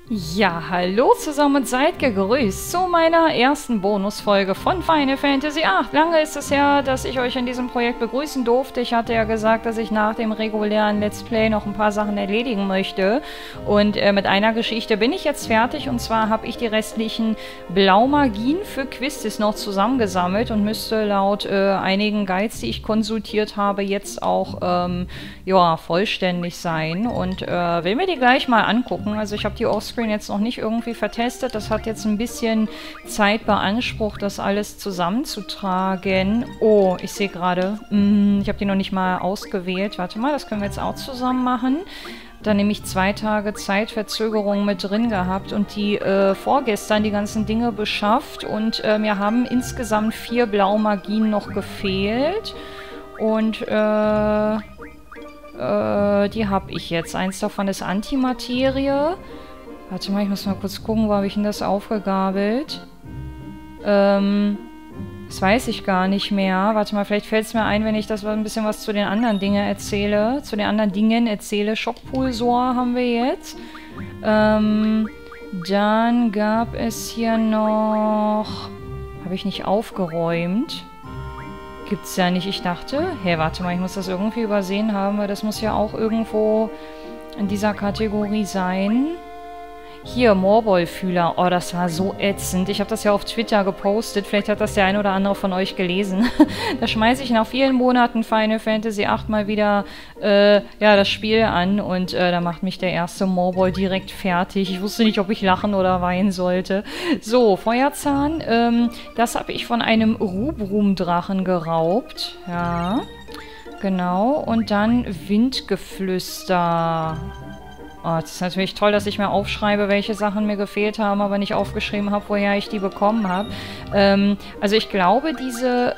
Ja, hallo zusammen und seid gegrüßt zu meiner ersten Bonusfolge von Final Fantasy VIII. Lange ist es her, dass ich euch in diesem Projekt begrüßen durfte. Ich hatte ja gesagt, dass ich nach dem regulären Let's Play noch ein paar Sachen erledigen möchte. Und mit einer Geschichte bin ich jetzt fertig. Und zwar habe ich die restlichen Blaumagien für Quistis noch zusammengesammelt und müsste laut einigen Guides, die ich konsultiert habe, jetzt auch ja, vollständig sein. Und will mir die gleich mal angucken. Also ich habe die Offscreen jetzt noch nicht irgendwie vertestet. Das hat jetzt ein bisschen Zeit beansprucht, das alles zusammenzutragen. Oh, ich sehe gerade, ich habe die noch nicht mal ausgewählt. Warte mal, das können wir jetzt auch zusammen machen. Da nämlich 2 Tage Zeitverzögerung mit drin gehabt und die vorgestern die ganzen Dinge beschafft. Und mir haben insgesamt 4 Blaumagien noch gefehlt. Und die habe ich jetzt. Eins davon ist Antimaterie. Warte mal, ich muss mal kurz gucken, wo habe ich denn das aufgegabelt? Das weiß ich gar nicht mehr. Warte mal, vielleicht fällt es mir ein, wenn ich das ein bisschen was zu den anderen Dingen erzähle. Zu den anderen Dingen erzähle. Schockpulsor haben wir jetzt. Dann gab es hier noch... Habe ich nicht aufgeräumt? Gibt's ja nicht. Ich dachte... Hä, warte mal, ich muss das irgendwie übersehen haben, weil das muss ja auch irgendwo in dieser Kategorie sein. Hier, Morbol-Fühler. Oh, das war so ätzend. Ich habe das ja auf Twitter gepostet. Vielleicht hat das der ein oder andere von euch gelesen. Da schmeiße ich nach vielen Monaten Final Fantasy VIII mal wieder ja, das Spiel an. Und da macht mich der erste Morbol direkt fertig. Ich wusste nicht, ob ich lachen oder weinen sollte. So, Feuerzahn. Das habe ich von einem Rubrum-Drachen geraubt. Ja, genau. Und dann Windgeflüster. Oh, das ist natürlich toll, dass ich mir aufschreibe, welche Sachen mir gefehlt haben, aber nicht aufgeschrieben habe, woher ich die bekommen habe. Also ich glaube, diese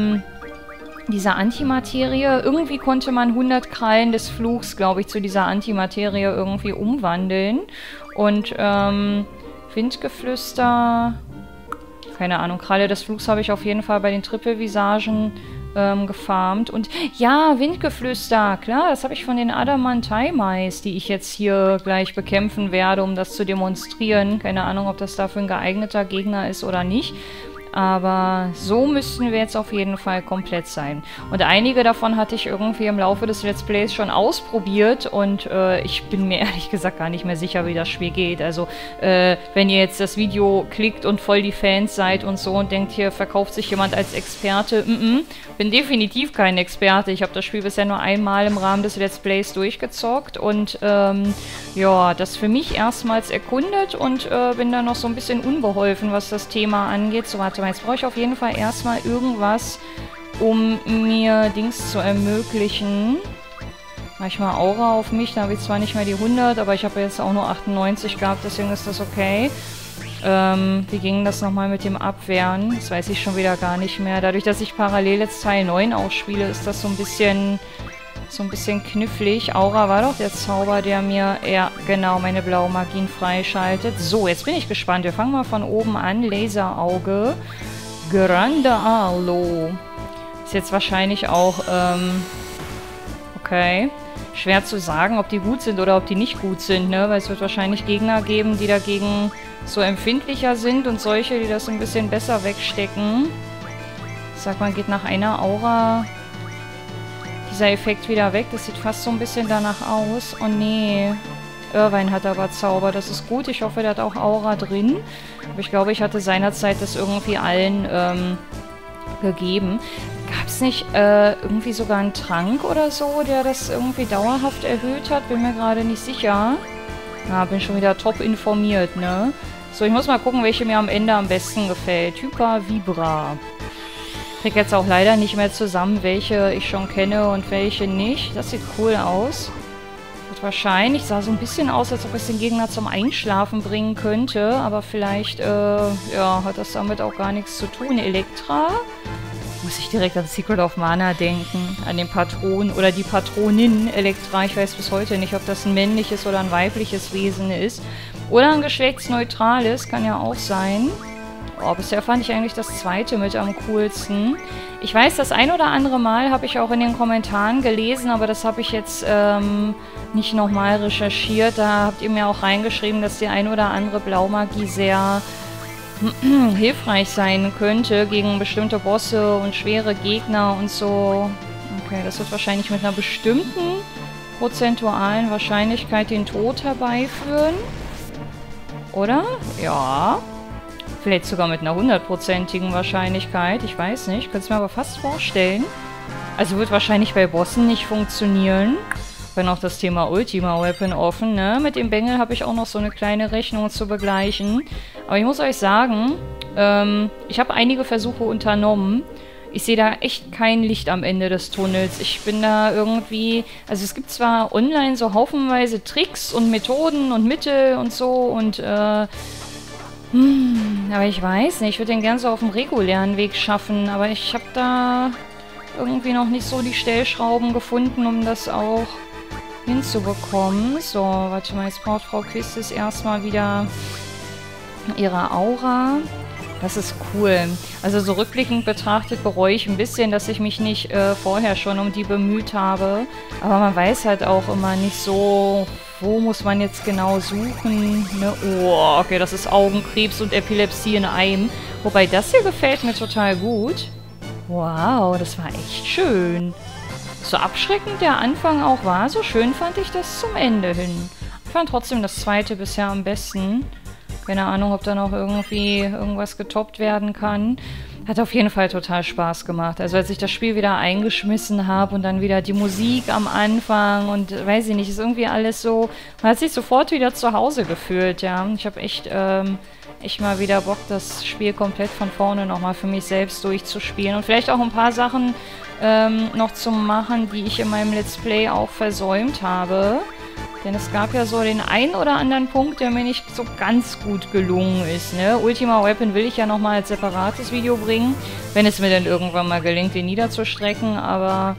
Antimaterie, irgendwie konnte man 100 Krallen des Fluchs, glaube ich, zu dieser Antimaterie irgendwie umwandeln. Und Windgeflüster, keine Ahnung, Kralle des Fluchs habe ich auf jeden Fall bei den Triple-Visagen gefarmt. Und ja, Windgeflüster, klar, das habe ich von den Adamantai-Mais, die ich jetzt hier gleich bekämpfen werde, um das zu demonstrieren. Keine Ahnung, ob das dafür ein geeigneter Gegner ist oder nicht. Aber so müssten wir jetzt auf jeden Fall komplett sein. Und einige davon hatte ich irgendwie im Laufe des Let's Plays schon ausprobiert und ich bin mir ehrlich gesagt gar nicht mehr sicher, wie das Spiel geht. Also wenn ihr jetzt das Video klickt und voll die Fans seid und so und denkt, hier verkauft sich jemand als Experte, bin definitiv kein Experte. Ich habe das Spiel bisher nur einmal im Rahmen des Let's Plays durchgezockt und ja, das für mich erstmals erkundet und bin da noch so ein bisschen unbeholfen, was das Thema angeht. So, warte mal, jetzt brauche ich auf jeden Fall erstmal irgendwas, um mir Dings zu ermöglichen. Mach ich mal Aura auf mich, da habe ich zwar nicht mehr die 100, aber ich habe jetzt auch nur 98 gehabt, deswegen ist das okay. Wie ging das nochmal mit dem Abwehren? Das weiß ich schon wieder gar nicht mehr. Dadurch, dass ich parallel jetzt Teil 9 ausspiele, ist das so ein bisschen knifflig. Aura war doch der Zauber, der mir, ja, genau, meine Blaumagien freischaltet. So, jetzt bin ich gespannt. Wir fangen mal von oben an. Laserauge. Grande Arlo. Ist jetzt wahrscheinlich auch, okay. Schwer zu sagen, ob die gut sind oder ob die nicht gut sind, ne? Weil es wird wahrscheinlich Gegner geben, die dagegen so empfindlicher sind und solche, die das ein bisschen besser wegstecken. Ich sag mal, geht nach einer Aura dieser Effekt wieder weg. Das sieht fast so ein bisschen danach aus. Oh nee. Irvine hat aber Zauber. Das ist gut. Ich hoffe, der hat auch Aura drin. Aber ich glaube, ich hatte seinerzeit das irgendwie allen gegeben. Gab es nicht irgendwie sogar einen Trank oder so, der das irgendwie dauerhaft erhöht hat? Bin mir gerade nicht sicher. Ja, bin schon wieder top informiert, ne? So, ich muss mal gucken, welche mir am Ende am besten gefällt. Hyper Vibra. Ich kriege jetzt auch leider nicht mehr zusammen, welche ich schon kenne und welche nicht. Das sieht cool aus. Wird wahrscheinlich, sah so ein bisschen aus, als ob es den Gegner zum Einschlafen bringen könnte. Aber vielleicht, ja, hat das damit auch gar nichts zu tun. Elektra. Muss ich direkt an Secret of Mana denken. An den Patron oder die Patronin Elektra. Ich weiß bis heute nicht, ob das ein männliches oder ein weibliches Wesen ist. Oder ein geschlechtsneutrales, kann ja auch sein. Oh, bisher fand ich eigentlich das zweite mit am coolsten. Ich weiß, das ein oder andere Mal habe ich auch in den Kommentaren gelesen, aber das habe ich jetzt nicht nochmal recherchiert. Da habt ihr mir auch reingeschrieben, dass die ein oder andere Blaumagie sehr hilfreich sein könnte gegen bestimmte Bosse und schwere Gegner und so. Okay, das wird wahrscheinlich mit einer bestimmten prozentualen Wahrscheinlichkeit den Tod herbeiführen. Oder? Ja. Vielleicht sogar mit einer 100%igen Wahrscheinlichkeit. Ich weiß nicht. Könnte es mir aber fast vorstellen. Also wird wahrscheinlich bei Bossen nicht funktionieren. Wenn auch das Thema Ultima Weapon offen, ne? Mit dem Bengel habe ich auch noch so eine kleine Rechnung zu begleichen. Aber ich muss euch sagen, ich habe einige Versuche unternommen. Ich sehe da echt kein Licht am Ende des Tunnels. Ich bin da irgendwie... Also es gibt zwar online so haufenweise Tricks und Methoden und Mittel und so und aber ich weiß nicht. Ich würde den gern so auf dem regulären Weg schaffen. Aber ich habe da irgendwie noch nicht so die Stellschrauben gefunden, um das auch hinzubekommen. So, warte mal. Jetzt braucht Frau Quistis erstmal wieder ihre Aura. Das ist cool. Also so rückblickend betrachtet bereue ich ein bisschen, dass ich mich nicht vorher schon um die bemüht habe. Aber man weiß halt auch immer nicht so, wo muss man jetzt genau suchen. Ne? Oh, okay, das ist Augenkrebs und Epilepsie in einem. Wobei das hier gefällt mir total gut. Wow, das war echt schön. So abschreckend der Anfang auch war, so schön fand ich das zum Ende hin. Ich fand trotzdem das zweite bisher am besten. Keine Ahnung, ob da noch irgendwie irgendwas getoppt werden kann. Hat auf jeden Fall total Spaß gemacht. Also als ich das Spiel wieder eingeschmissen habe und dann wieder die Musik am Anfang und weiß ich nicht, ist irgendwie alles so... Man hat sich sofort wieder zu Hause gefühlt, ja. Ich habe echt mal wieder Bock, das Spiel komplett von vorne nochmal für mich selbst durchzuspielen. Und vielleicht auch ein paar Sachen noch zu machen, die ich in meinem Let's Play auch versäumt habe. Denn es gab ja so den einen oder anderen Punkt, der mir nicht so ganz gut gelungen ist, ne? Ultima Weapon will ich ja nochmal als separates Video bringen, wenn es mir dann irgendwann mal gelingt, den niederzustrecken, aber,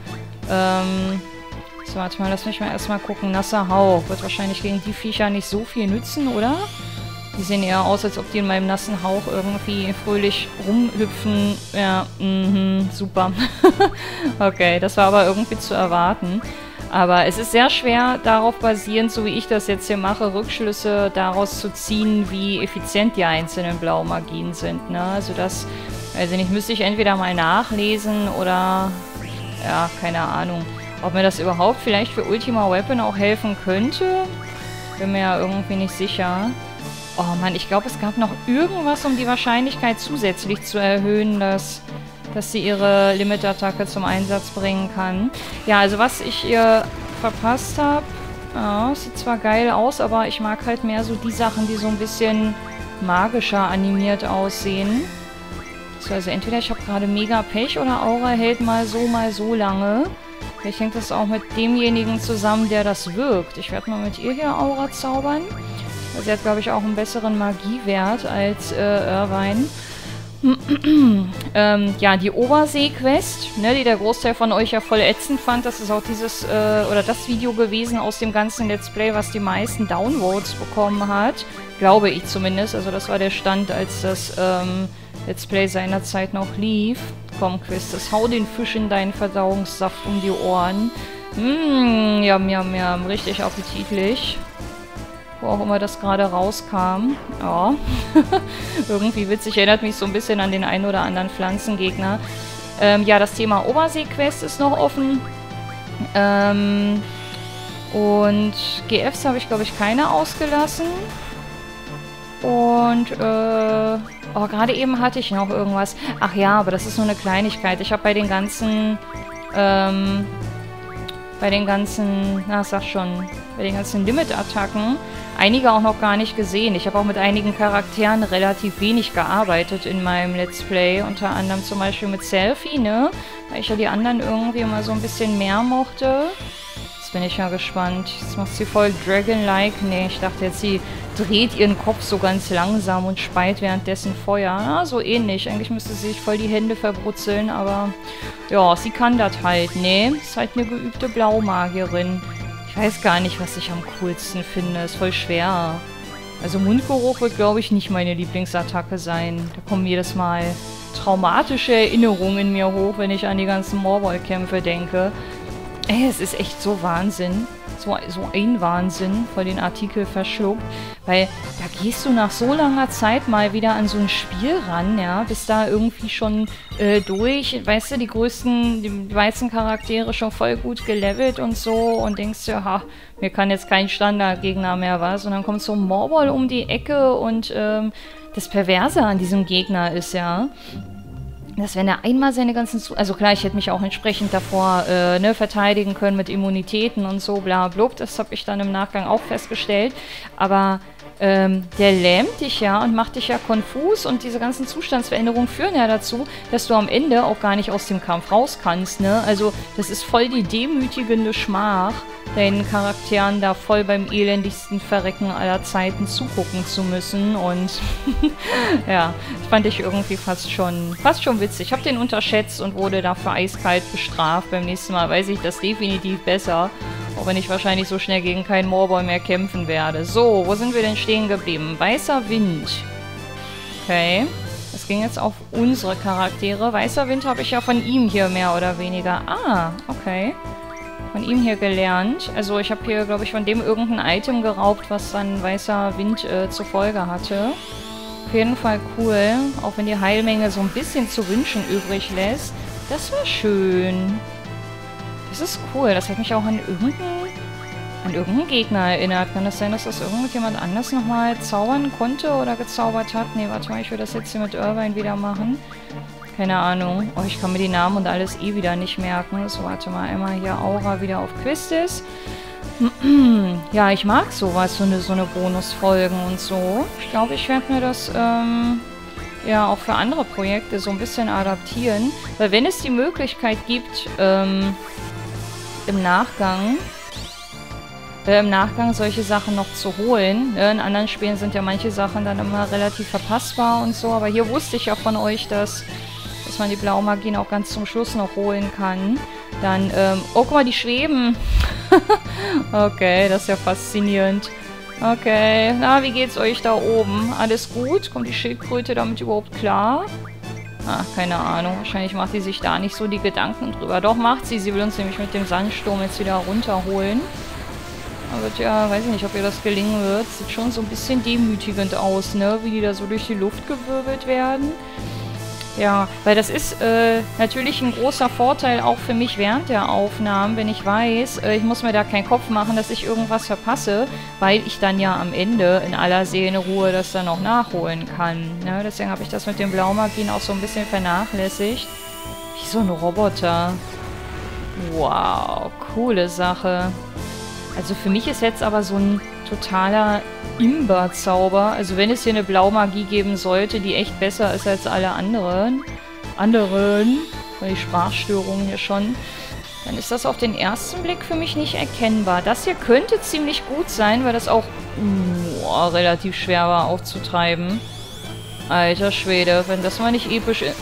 so, warte mal, lass mich mal erstmal gucken. Nasser Hauch wird wahrscheinlich gegen die Viecher nicht so viel nützen, oder? Die sehen eher aus, als ob die in meinem nassen Hauch irgendwie fröhlich rumhüpfen. Ja, super. Okay, das war aber irgendwie zu erwarten. Aber es ist sehr schwer, darauf basierend, so wie ich das jetzt hier mache, Rückschlüsse daraus zu ziehen, wie effizient die einzelnen Blaumagien sind, ne? Also das, weiß ich nicht, müsste ich entweder mal nachlesen oder, ja, keine Ahnung. Ob mir das überhaupt vielleicht für Ultima Weapon auch helfen könnte, bin mir ja irgendwie nicht sicher. Oh Mann, ich glaube, es gab noch irgendwas, um die Wahrscheinlichkeit zusätzlich zu erhöhen, dass sie ihre Limit-Attacke zum Einsatz bringen kann. Ja, also was ich ihr verpasst habe, ja, sieht zwar geil aus, aber ich mag halt mehr so die Sachen, die so ein bisschen magischer animiert aussehen. Also entweder ich habe gerade mega Pech oder Aura hält mal so lange. Vielleicht hängt das auch mit demjenigen zusammen, der das wirkt. Ich werde mal mit ihr hier Aura zaubern. Sie hat, glaube ich, auch einen besseren Magiewert als Irvine. Ja, die Obersee-Quest, ne, die der Großteil von euch ja voll ätzend fand, das ist auch dieses, oder das Video gewesen aus dem ganzen Let's Play, was die meisten Downvotes bekommen hat. Glaube ich zumindest, also das war der Stand, als das, Let's Play seinerzeit noch lief. Komm, Quest, hau den Fisch in deinen Verdauungssaft um die Ohren. Yum, yum, yum, richtig appetitlich. Wo auch immer das gerade rauskam. Ja. Irgendwie witzig. Erinnert mich so ein bisschen an den einen oder anderen Pflanzengegner. Ja, das Thema Obersee-Quest ist noch offen. Und GFs habe ich, glaube ich, keine ausgelassen. Und, oh, gerade eben hatte ich noch irgendwas. Ach ja, aber das ist nur eine Kleinigkeit. Ich habe bei den ganzen, na, sag schon, bei den ganzen Limit-Attacken einige auch noch gar nicht gesehen. Ich habe auch mit einigen Charakteren relativ wenig gearbeitet in meinem Let's Play. Unter anderem zum Beispiel mit Selfie, ne? Weil ich ja die anderen irgendwie immer so ein bisschen mehr mochte. Jetzt bin ich ja gespannt. Jetzt macht sie voll Dragon-like. Nee, ich dachte jetzt, sie dreht ihren Kopf so ganz langsam und speit währenddessen Feuer. Na, so ähnlich. Eigentlich müsste sie sich voll die Hände verbrutzeln, aber ja, sie kann das halt, ne? Ist halt eine geübte Blaumagierin. Ich weiß gar nicht, was ich am coolsten finde. Ist voll schwer. Also Mundgeruch wird, glaube ich, nicht meine Lieblingsattacke sein. Da kommen jedes Mal traumatische Erinnerungen in mir hoch, wenn ich an die ganzen Morbol-Kämpfe denke. Ey, es ist echt so Wahnsinn. So ein Wahnsinn, voll den Artikel verschluckt. Weil da gehst du nach so langer Zeit mal wieder an so ein Spiel ran, ja, bist da irgendwie schon durch, weißt du, die meisten Charaktere schon voll gut gelevelt und so und denkst dir, ha, mir kann jetzt kein Standardgegner mehr was. Und dann kommt so ein Morbol um die Ecke und das Perverse an diesem Gegner ist ja, dass wenn er einmal seine ganzen... Also klar, ich hätte mich auch entsprechend davor verteidigen können mit Immunitäten und so, bla blub. Das habe ich dann im Nachgang auch festgestellt. Aber der lähmt dich ja und macht dich ja konfus. Und diese ganzen Zustandsveränderungen führen ja dazu, dass du am Ende auch gar nicht aus dem Kampf raus kannst, ne? Also das ist voll die demütigende Schmach, deinen Charakteren da voll beim elendigsten Verrecken aller Zeiten zugucken zu müssen. Und ja, das fand ich irgendwie fast schon witzig. Ich habe den unterschätzt und wurde dafür eiskalt bestraft. Beim nächsten Mal weiß ich das definitiv besser. Auch wenn ich wahrscheinlich so schnell gegen keinen Morbol mehr kämpfen werde. So, wo sind wir denn stehen geblieben? Weißer Wind. Okay. Das ging jetzt auf unsere Charaktere. Weißer Wind habe ich ja von ihm hier mehr oder weniger. Ah, okay. Von ihm hier gelernt. Also ich habe hier, glaube ich, von dem irgendein Item geraubt, was dann weißer Wind zur Folge hatte. Auf jeden Fall cool. Auch wenn die Heilmenge so ein bisschen zu wünschen übrig lässt. Das war schön. Das ist cool. Das hat mich auch an irgendeinen Gegner erinnert. Kann das sein, dass das irgendjemand anders nochmal zaubern konnte oder gezaubert hat? Nee, warte mal, ich will das jetzt hier mit Irvine wieder machen. Keine Ahnung. Oh, ich kann mir die Namen und alles eh wieder nicht merken. So, warte mal. Einmal hier Aura wieder auf Quistis. Ja, ich mag sowas, so eine Bonusfolgen und so. Ich glaube, ich werde mir das ja auch für andere Projekte so ein bisschen adaptieren. Weil wenn es die Möglichkeit gibt, im Nachgang solche Sachen noch zu holen. Ne? In anderen Spielen sind ja manche Sachen dann immer relativ verpassbar und so. Aber hier wusste ich ja von euch, dass man die Blaumagien auch ganz zum Schluss noch holen kann. Dann, oh, guck mal, die schweben. Okay, das ist ja faszinierend. Okay, na, wie geht's euch da oben? Alles gut? Kommt die Schildkröte damit überhaupt klar? Ach, keine Ahnung. Wahrscheinlich macht sie sich da nicht so die Gedanken drüber. Doch, macht sie. Sie will uns nämlich mit dem Sandsturm jetzt wieder runterholen. Aber ja, weiß ich nicht, ob ihr das gelingen wird. Sieht schon so ein bisschen demütigend aus, ne? Wie die da so durch die Luft gewirbelt werden. Ja, weil das ist natürlich ein großer Vorteil auch für mich während der Aufnahmen, wenn ich weiß, ich muss mir da keinen Kopf machen, dass ich irgendwas verpasse, weil ich dann ja am Ende in aller Seelenruhe das dann noch nachholen kann. Ne? Deswegen habe ich das mit den Blaumagien auch so ein bisschen vernachlässigt. Wie so ein Roboter. Wow, coole Sache. Also für mich ist jetzt aber so ein totaler Imber-Zauber. Also wenn es hier eine Blaumagie geben sollte, die echt besser ist als alle anderen, weil die Sprachstörungen hier schon, dann ist das auf den ersten Blick für mich nicht erkennbar. Das hier könnte ziemlich gut sein, weil das auch relativ schwer war aufzutreiben. Alter Schwede, wenn das mal nicht episch ist.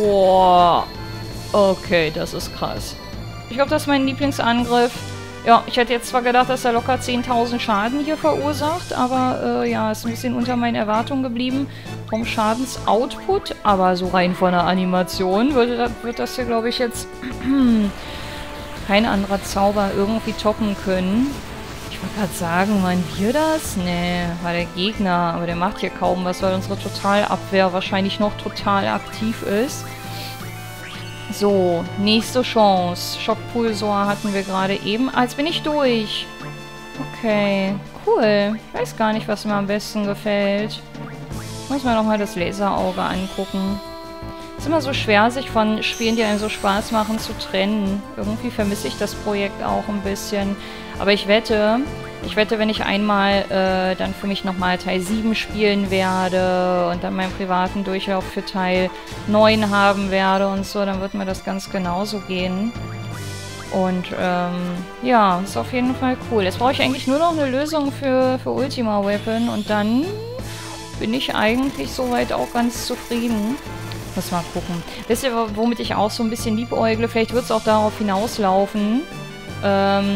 Okay, das ist krass. Ich glaube, das ist mein Lieblingsangriff. Ja, ich hätte jetzt zwar gedacht, dass er locker 10.000 Schaden hier verursacht, aber ja, ist ein bisschen unter meinen Erwartungen geblieben vom Schadensoutput, aber so rein von der Animation wird das hier, glaube ich, jetzt kein anderer Zauber irgendwie toppen können. Ich wollte gerade sagen, waren wir das? Nee, war der Gegner, aber der macht hier kaum was, weil unsere Totalabwehr wahrscheinlich noch total aktiv ist. So, nächste Chance. Schockpulsor hatten wir gerade eben. Ah, jetzt bin ich durch. Okay, cool. Ich weiß gar nicht, was mir am besten gefällt. Muss mir nochmal das Laserauge angucken. Ist immer so schwer, sich von Spielen, die einem so Spaß machen, zu trennen. Irgendwie vermisse ich das Projekt auch ein bisschen. Aber ich wette, wenn ich einmal dann für mich nochmal Teil 7 spielen werde und dann meinen privaten Durchlauf für Teil 9 haben werde und so, dann wird mir das ganz genauso gehen. Und ja, ist auf jeden Fall cool. Jetzt brauche ich eigentlich nur noch eine Lösung für Ultima Weapon und dann bin ich eigentlich soweit auch ganz zufrieden. Muss mal gucken. Wisst ihr, womit ich auch so ein bisschen liebäugle? Vielleicht wird es auch darauf hinauslaufen,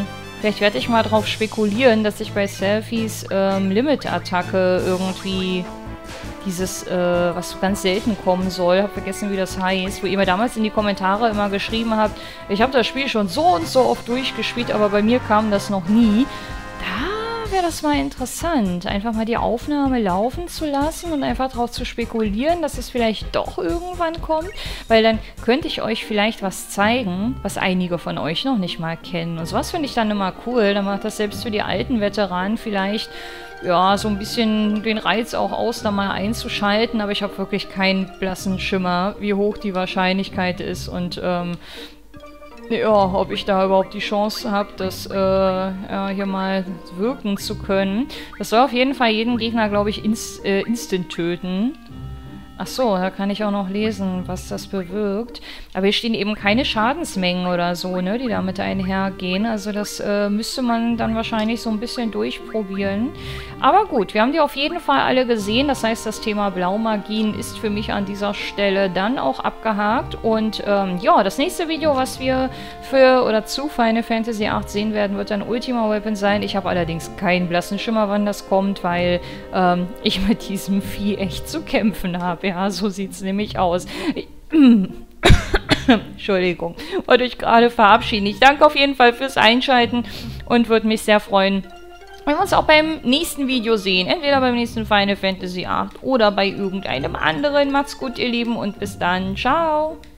Vielleicht werde ich mal drauf spekulieren, dass ich bei Selfies Limit-Attacke irgendwie dieses, was ganz selten kommen soll, hab vergessen, wie das heißt, wo ihr mir damals in die Kommentare immer geschrieben habt, ich habe das Spiel schon so und so oft durchgespielt, aber bei mir kam das noch nie. Da wäre das mal interessant, einfach mal die Aufnahme laufen zu lassen und einfach darauf zu spekulieren, dass es vielleicht doch irgendwann kommt, weil dann könnte ich euch vielleicht was zeigen, was einige von euch noch nicht mal kennen. Und sowas finde ich dann immer cool, dann macht das selbst für die alten Veteranen vielleicht ja, so ein bisschen den Reiz auch aus, da mal einzuschalten, aber ich habe wirklich keinen blassen Schimmer, wie hoch die Wahrscheinlichkeit ist und, ja, ob ich da überhaupt die Chance habe, das, ja, hier mal wirken zu können. Das soll auf jeden Fall jeden Gegner, glaube ich, instant töten. Ach so, da kann ich auch noch lesen, was das bewirkt. Aber hier stehen eben keine Schadensmengen oder so, ne, die damit einhergehen. Also das müsste man dann wahrscheinlich so ein bisschen durchprobieren. Aber gut, wir haben die auf jeden Fall alle gesehen. Das heißt, das Thema Blaumagien ist für mich an dieser Stelle dann auch abgehakt. Und ja, das nächste Video, was wir zu Final Fantasy VIII sehen werden, wird dann Ultima Weapon sein. Ich habe allerdings keinen blassen Schimmer, wann das kommt, weil ich mit diesem Vieh echt zu kämpfen habe. Ja, so sieht es nämlich aus. Entschuldigung, wollte ich gerade verabschieden. Ich danke auf jeden Fall fürs Einschalten und würde mich sehr freuen, wenn wir uns auch beim nächsten Video sehen. Entweder beim nächsten Final Fantasy VIII oder bei irgendeinem anderen. Macht's gut, ihr Lieben, und bis dann. Ciao!